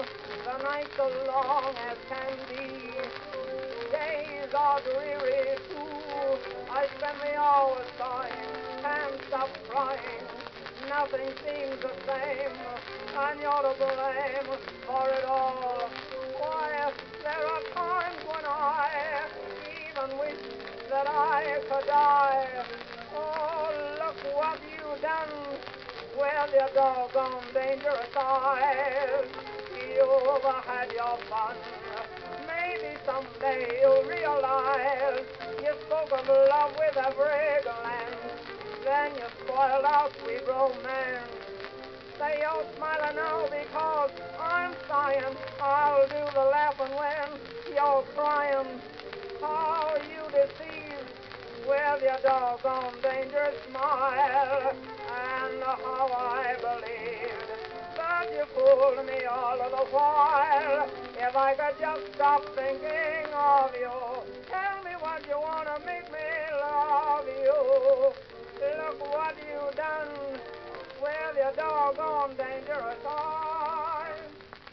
the nights are long as can be. Days are dreary too. I spend the hours sighing, can't stop crying. Nothing seems the same, and you're to blame for it all. Why, there are times when I even wish that I could die. Oh, look what you've done with your doggone dangerous eyes. You've had your fun. Maybe someday you'll realize you spoke of love with every glance. Then you spoiled our sweet romance. Say you're smiling now because I'm sighing. I'll do the laughing when you're crying. How you deceive with your doggone dangerous smile. And how I believed that you fooled me all of the while. If I could just stop thinking of you, tell me what you want to make me love you. Look what you've done with your doggone dangerous eyes.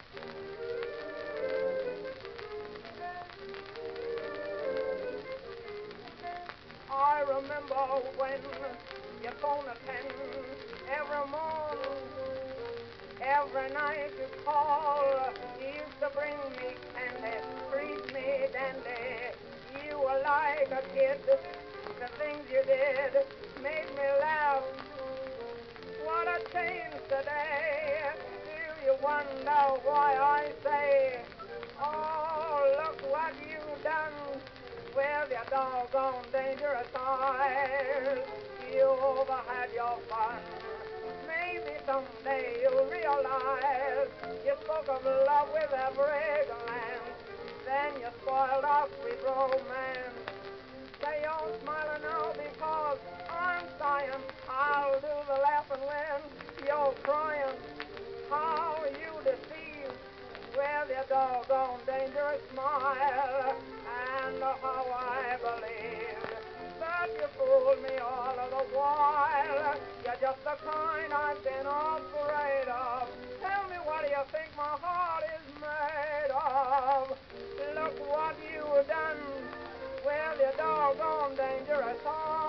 I remember when you phoned at 10 every morning, every night you call. You used to bring me candy, treat me dandy. You were like a kid. The things you did made me laugh. What a change today. Do you wonder why I say, oh, look what you've done with your doggone dangerous eyes. You've had your fun. Maybe someday you'll realize you spoke of love with every glance. Then you spoiled our sweet romance. Say you're smiling now because I'm sighing. I'll do the laughing when you're crying. How you deceive with your doggone dangerous smile. And how I believed that you fooled me all of the while. You're just the kind I've been afraid of. Tell me, what do you think my heart is made of? Look what you've done with your doggone dangerous heart.